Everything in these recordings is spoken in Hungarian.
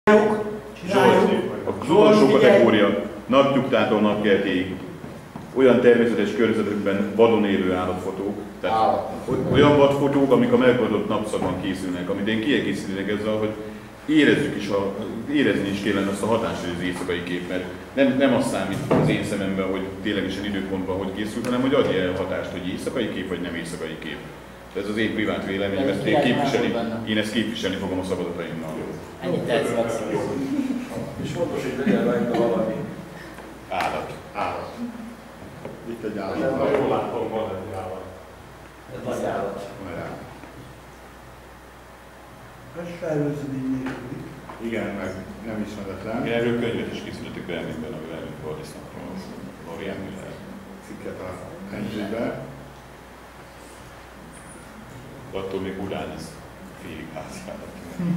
Zsolt, az utolsó kategória, napnyugtától napkeltéig. Olyan természetes környezetükben vadon élő állatfotók. Tehát olyan vadfotók, amik a megvadott napszakban készülnek, amit én kiegészítenek ezzel, hogy érezni is kellene azt a hatást, hogy az éjszakai kép, mert nem az számít az én szememben, hogy ténylegesen időpontban hogy készült, hanem hogy adja el hatást, hogy éjszakai kép vagy nem éjszakai kép. Ez az én privát véleményem, én ezt képviselni fogom a szabadataimmal. Ennyit tetszett. És fontos, hogy legyen rajta valami. Állat. Itt egy állat. Ha jól látom, van egy állat. Ez nagy állat. Ez fejlőzmény nélküli. Igen, meg nem ismeretlen. Erről könyvet is készítettük Berlinben, amivel elmondva Florian Müller cikket a Henrybe. Attól még urán ez félig házjárat.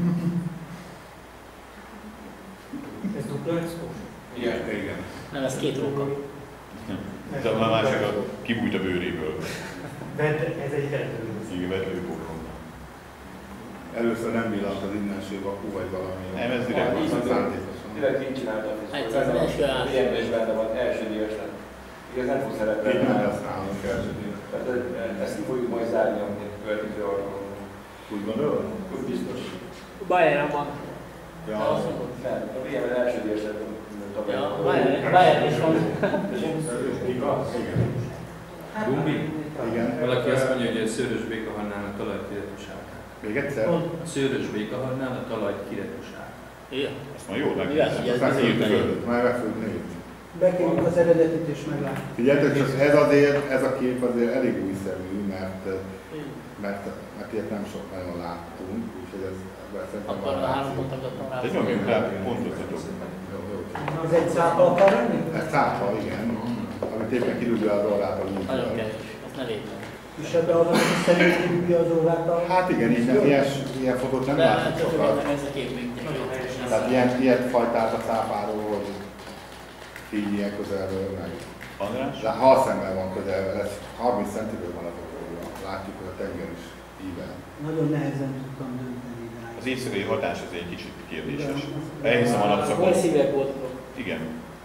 Ez dupla expós? Igen. Nem, ez két róka. Ez a másik kibújt a bőréből. Ez egy vezető. Igen, vedlőborról. Először nem villant az innenső vakú, vagy valami. Nem, ez direkt van. Szándékosan. Direkt így csináltam. Egyszer az első állat. Ilyenben is benne van, első díjas lett. Igaz, nem fog szerepelni. Így nem lesz nálunk első díjas. Tehát ezt ki fogjuk majd zárni a következő alkalommal. Úgy gondolod? Úgy biztos. Bayern van. Ja. Nem, a ilyenben első díjas lett. Ja, Bayern is van. Igaz? Igen. Gumbi? Igen. Valaki azt mondja, hogy a szőrös békaharnál a talaj kiretusálták. Még egyszer? A szőrös békaharnál a talaj kiretusálták. Igen. Azt már jól Igen, megnézem. ugye ez Aztán bizony kiírtuk, már meg fogjuk nézni. Bekérjük az eredetit és meglátjuk. Figyeljetek, ez a kép azért elég újszerű, mert ilyet nem sok nagyon láttunk, úgyhogy ez szerintem Akkor a három pontot adtam rá. De nyomjunk rá, pontoztatok. Jó. Ez egy cápa akar lenni? Ez cápa, igen. Amit éppen kirúgja az orrát a Nagyon lúgból. kevés, azt ne védtem. És ebbe az, hogy szerint kirúgja az orrát a... Hát igen, ilyen fotót nem De látunk csak sokat. nem ez a kép még nincs. Tehát ilyet fajtát a cápáról, hogy így ilyen közelről meg. András? De halszemmel van közel, ez 30 centiből van a fotója. Látjuk, hogy a tenger is ível. Nagyon nehezen tudtam dönteni. Az éjszakai hatás az egy kicsit kérdéses. Elhiszem a napszakon. Hol szívek voltak? Igen.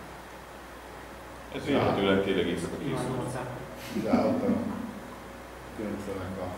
Ez véletlenül tényleg éjszaka készült. Ide állt a könyvszernek a...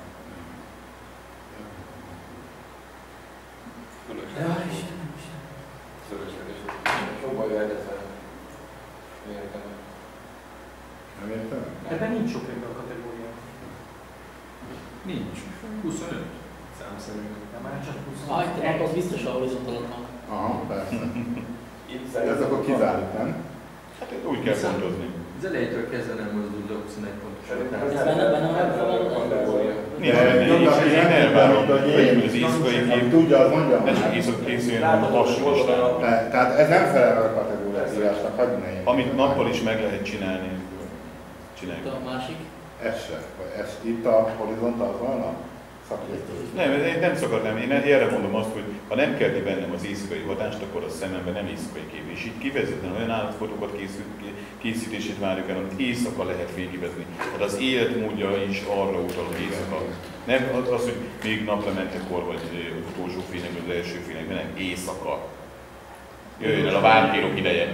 Sokban jöhetett fel. Értem. Nem értem? Ebben nincs sok ebben a kategória. Nincs. 25 szám szerint. De már csak 20. Hát az biztos a horizontalon van. Aha, persze. Itt Ez akkor kizárjuk, nem? Hát úgy kell pontozni. Az elejétől kezdve nem mozdult a 21 pontosan. Ez benne van. Én elvárom, hogy az éjszakai kép Tudja, az mondja. ne csak éjszaka készüljön, hanem a hasonlóan. Tehát ez nem felel a kategóriázásnak, hagyd ne ilyen. Amit nappal is meg lehet csinálni, csináljuk. Hát A másik? Ez se. Ez itt a horizontal az van a szakértő. Nem, én nem szakadnám. Én erre mondom azt, hogy ha nem kelti bennem az éjszakai hatást, akkor a szememben nem éjszakai kép. És itt kifejezetten olyan állatfotókat készítését várjuk el, amit éjszaka lehet végigvezetni. Tehát az életmódja is arra utal, hogy éjszaka. Nem az, hogy még naplementekor vagy az utolsó fényekben, az első fényekben, nem éjszaka. Jöjjön el a vámpírok ideje.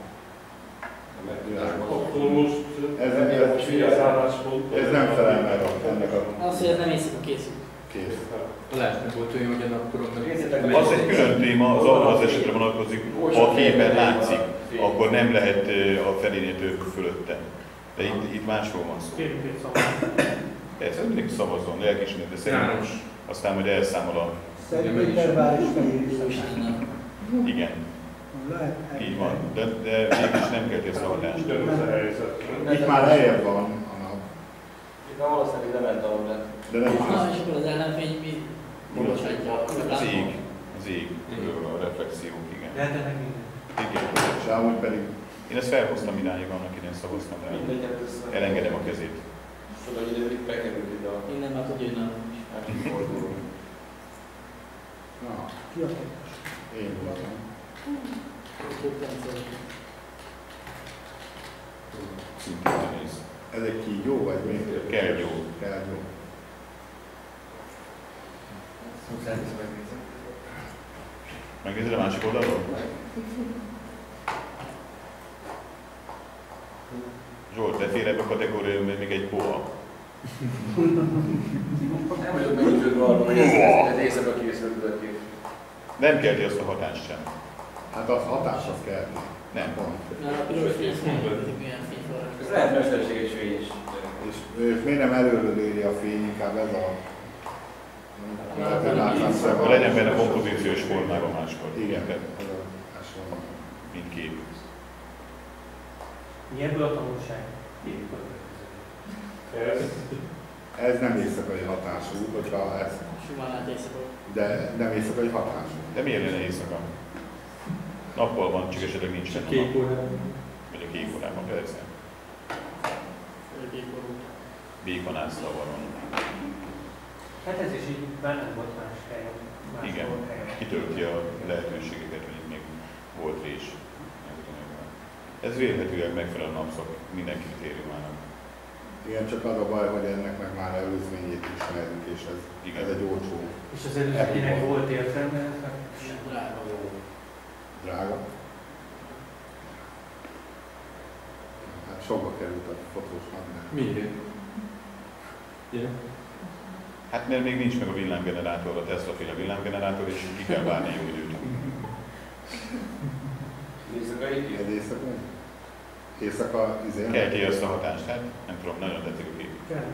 Ez nem felel meg ennek a Az, hogy ez nem éjszaka készül. kész. Lásd meg volt olyan, hogy a napkoron Az egy külön téma, az arra az esetre vonatkozik, ha a képen látszik, akkor nem lehet a felénél több fölötte. De itt másról van szó. Kérjük egy szavát. Persze, mindig szavazzon, lelkismeret, de szerintem aztán majd elszámol a... Szentpétervár és Fehér. Igen, így van, de mégis nem kelti a szavazást. Itt már lejjebb van a nap. Itt már valószínűleg lement alul lett. De nem is. Na, és akkor az ellenfény mi? Bocsátja. Az ég, a reflexiók, igen. Lehet ennek minden. Igen. És amúgy pedig Én ezt felhoztam idáig, annak idén szavaztam rá. Mindegyet össze. Elengedem a kezét. Tudod, hogy ide bekerült ide a Innen már tudja, hogy nem. másik forduló. na, Ki a kettes? én voltam. Szintén nehéz. Ez egy kígyó vagy még? Kelgyó. Kelgyó. Meg Megnézed a másik oldalról? Zsolt, befér ebbe a kategóriába még egy boa. Nem vagyok meggyőződve arról, hogy ez éjszaka készült a kép. Nem kelti azt a hatást sem. Hát az hatás az kell. Nem. Na, a piros fény, ez nem működik, milyen fényforrás. Ez lehet mesterséges fény is. És miért nem előről éri a fény, inkább ez a... Lehet, hogy látszám Ha legyen benne kompozíciós formában máskor. Igen, Tehát, ez a hasonló. mint kép. Mi ebből a tanulság? Ez nem éjszakai hatású, hogyha ez... Simán lát éjszaka. De nem éjszakai hatású. De miért lenne éjszaka? Nappal van, csak esetleg nincs Csak benne a kék nap. órában. Vagy a kék órában, persze. Békanásztal van. Hát ez is így már nem volt más helyen. Igen. Kitölti a lehetőségeket, hogy itt még volt rés. Ez vélhetőleg megfelel a napszak minden kritériumának. Igen, csak az a baj, hogy ennek meg már előzményét ismerjük, és ez egy olcsó, És az előzménynek volt értelme eznek? Drága. drága. Hát sokba került a fotósnak, mert Miért? Igen. Hát mert még nincs meg a villámgenerátor, a Tesla-féle villámgenerátor, és ki kell várni jó időt. Éjszakai kép. ez éjszaka? Éjszaka Kelti azt a hatást, hát nem tudom, nagyon tetszik a kép.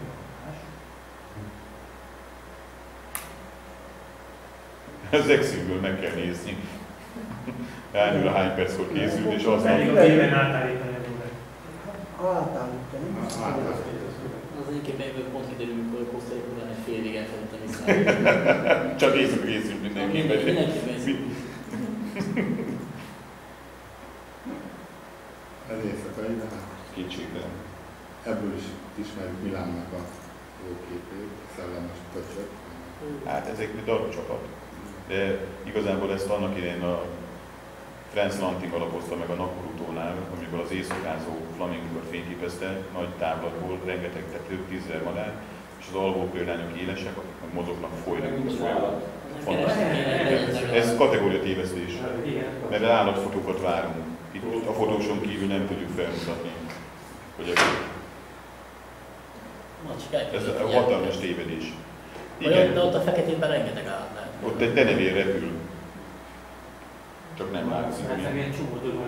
Az exiből meg kell nézni. Elnyúl hány perckor készült, és az Pedig a képen átállítani a dolgot. Átállítani. Az egyik képben pont kiderül, amikor Kosztarikában egy fél évet felültem vissza. Csak éjszaka készült mindenki. Mindenképpen Ez éjszakai, de hát Kétségtelen. ebből is ismerjük Milánnak a jó képét, szellemes töcsök. Hát ezek egy darab csapat. De igazából ezt annak idején a Franz Lanting alapozta meg a Naporutónál, amikor az éjszakázó flamingókat fényképezte, nagy távlatból, rengeteg, tehát több tízezer madár, és az alvópéldányok élesek, akik meg mozognak, folynak. Ez kategória tévesztés, Igen. mert állatfotókat várunk. Itt a fotóson kívül nem tudjuk felmutatni, hogy ez a hatalmas tévedés. Igen. De ott a feketében rengeteg állat lehet. Ott egy denevér repül. Csak nem látszik. Hát meg ilyen csomó dolog.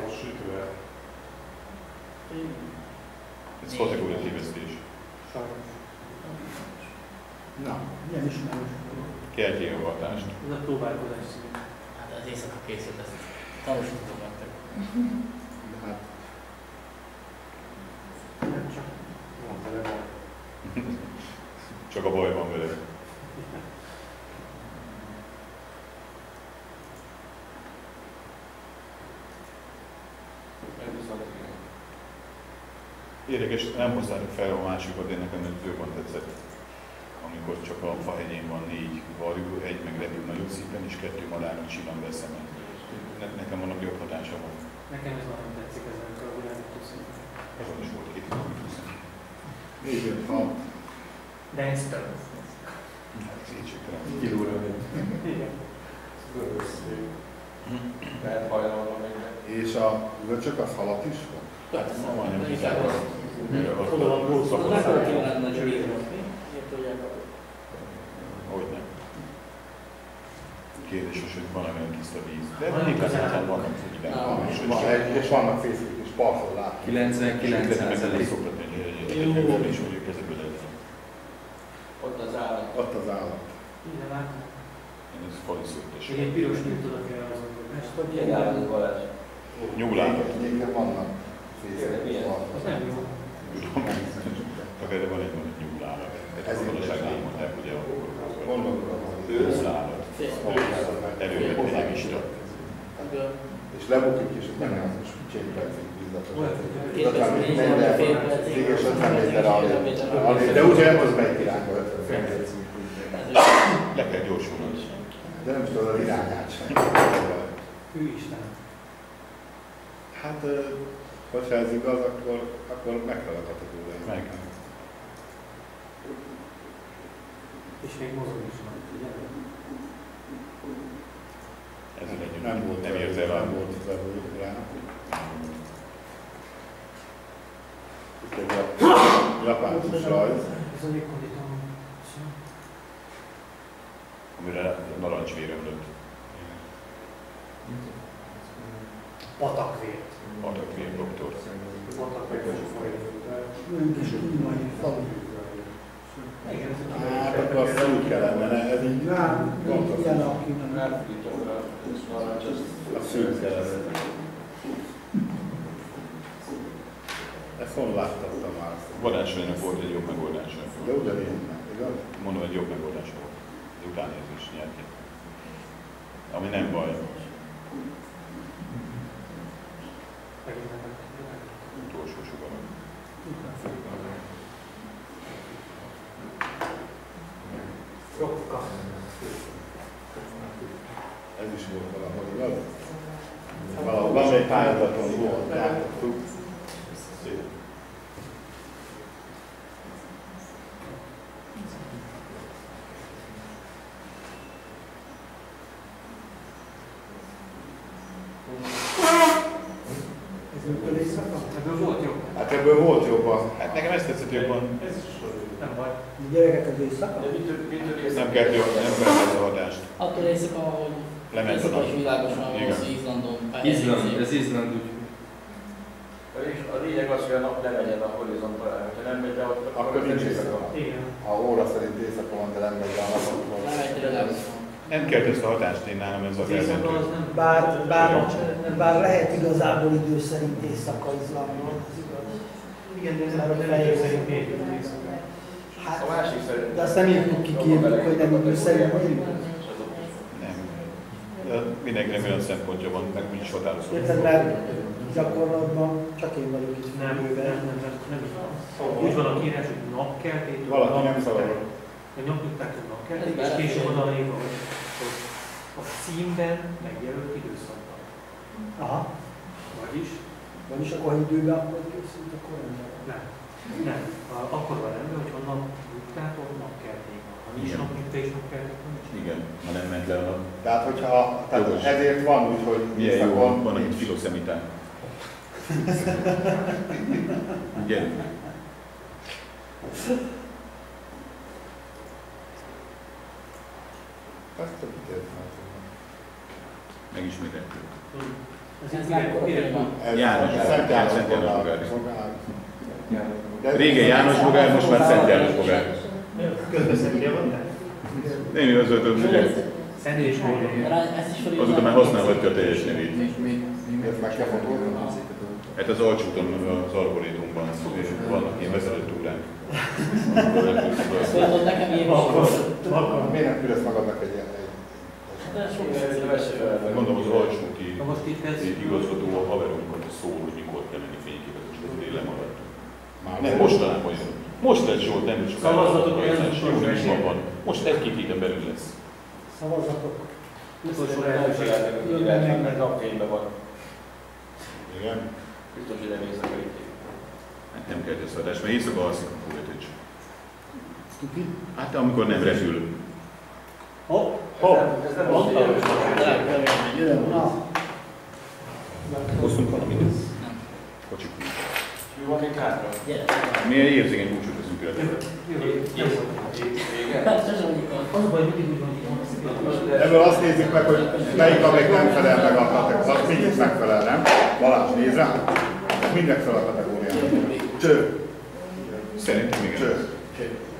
Ez kategória tévesztés. Na, Nem ismerős. Kelti a hatást. Ez a próbálkozás szín. Hát az éjszaka készült, ezt tanúsítom nektek. de hát Nem csak. Csak a baj van vele. Érdekes, nem hoztátok fel a másikat, én nekem jobban tetszett. Amikor csak a fahegyén van 4 varjú, egy meg repül nagyon szépen, és 2 madárnak csillan be szemen. Nekem vannak jobb hatása volt. Nekem ez nagyon tetszik ezen a világító szín. Azon is volt 2 4-5-6 Dance Stone. kétségtelen. Kilóra. Igen. Lehet hajlalva meg. és a vöcsök az halat is van? Hát ma majdnem kizárólag. Oda van busz. Az nem kell Hogy kívánni nagy bírnak, mi? Miért tudják? nem. Kérdéses, hogy van olyan tiszta víz. De Nagyon igazán közel vannak ide. És vannak fészkét és parszol látni. 99%. Szokott egy és mondjuk ezekből lehet. Ott az állat. Ott az állat. Igen, látom. Én ez fali szőttes. Még egy piros nyújt tudok el azon. Ezt hogy Ilyen állat Balázs. Nyúlállat. Még vannak fészkét. Milyen? Az nem jó. Csak erre van egy nyúlállat. Ez a gazdaságnál mondták, ugye a Gondolkodom. nyúlállat. Előjött egy egista. És lebukik, és utána az is 2 percig vízzatot. És 50 méter alé. De úgy elhoz megy irányba 50 percig. Le kell gyorsulni. De nem is tudod az irányát sem. Hű Isten. Hát, hogyha ez igaz, akkor megfelel a kategóriának. Meg. És még mozog is van, ugye? Ezzel együtt Nem érzel el. nem volt az evolúciójának. Itt egy japán rajz. Ez a légkonditon. Amire narancsvér ömlött. Patakvért. Patakvér doktor. Olyan kis kínai falu. Hát akkor azt úgy kellene, ez így Nem, ilyen a kínai. a szűk kellene. Ezt hol láttattam már? Vadácsainak volt egy jobb megoldása. De ugyanilyen, igaz? Mondom, egy jobb megoldása volt. Az utánérzés nyert ki. Ami nem baj. Utolsó sugaron. Rokka. Ez is volt valahol, igaz? Valahol, valamelyik pályázaton volt, láthattuk. Szép. Ebből éjszaka? Ebből volt jó. Hát ebből volt jobban. Hát nekem ezt tetszett jobban. Nem baj. A gyerekek az éjszaka? Nem kell ez a hatást. Attól éjszaka, hogy Lement a éjszaka nap. is világosan van, Igen. az Izlandon. Izland, ez Izland úgy. A lényeg az, hogy a nap ne legyen a horizonton, ha nem megy le ott, Akkor nincs éjszaka. Igen. A óra szerint éjszaka van, de nem megy le a napokból. Nem egy világosan. Nem kelt ezt a hatást, én nálam ez a Az éjszaka az felmentő. nem... Bár lehet igazából idő szerint éjszaka Izlandon, az igaz. Igen, de ez nem idő szerint mérjük az éjszaka. Hát, a másik szerint. de azt nem írtuk ki kívül, hogy nem idő szerint mérjük. Nem. De mindenkinek olyan szempontja van, meg mi is határozunk. Érted, mert gyakorlatban csak én vagyok itt Nem, nem így van. Úgy van a kiírás, hogy napkeltétől Valaki nem szabad. A nyomtottáktól napkelték, Ez és később bár- oda írva, hogy a címben megjelölt időszakban. Aha. Vagyis akkor ha időben akkor készült, akkor nem. Nem. Akkor van rendben, hogy ha napnyugtától napkelték van. Ha nincs Igen. napnyugta és napkelték, akkor nincs. Igen, ha nem ment le a nap. Tehát, tehát Jogos. ezért van úgy, hogy Milyen jó, éjszakon van egy filoszemitán. Ugye? Azt több kitérhet. Megismételtük. Ez mekkora téma? János, Szent János János Bogár. Bogár. Régen János Bogár, most már Szent János Bogár. Közbeszedője van, de? Nem igazoltam, hogy Szent és Boldog. Ezt is felírtam. azóta már használhatja a teljes nevét. Ezt meg kell fotózni. Hát az Alcsúton, az Arborétumban vannak ilyen vezető túrák. Ezt mondod nekem ilyen Miért nem küldesz magadnak egy ilyen? Mondom, az Alcsúti Na most itt ez... igazgató a haverunkat szól, hogy mikor kell menni fényképezésre, ezért lemaradtunk. Már Nem, mostanában jön. Most lesz jó, nem is sokára. Szavazatok olyan júniusban van. Van. Most egy-két héten belül lesz. Szavazatok. Utolsó Nem lehetőség. lehet, mert napfényben van. Igen. Biztos, hogy nem éjszaka itt. Hát nem kell ez hatás, mert éjszaka alszik a Kuletics. Tupi. Hát amikor nem repül. Ez nem az, hogy Na, Hoztunk valamit? Kocsik. mi van itt hátra? Gyere. Milyen érzékeny búcsút veszünk életre. Igen. Hát sosem mondjuk Az a baj, mindig úgy van, hogy Ebből azt nézzük meg, hogy melyik, amelyik nem felel meg a kategóriának. Mindegyik megfelel, nem? Balázs, nézd rá! Mind megfelel a kategóriának. Cső. Szerintem igen. Cső.